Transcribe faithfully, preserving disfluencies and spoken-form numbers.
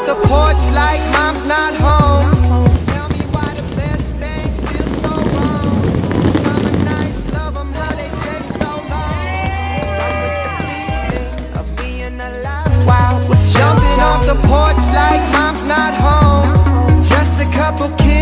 the porch like mom's not home. Tell me why the best things feel so wrong. Summer nights, love them how they take so long. I'm with the feeling of being alive. Wow, we're jumping off the porch like mom's not home. Just a couple kids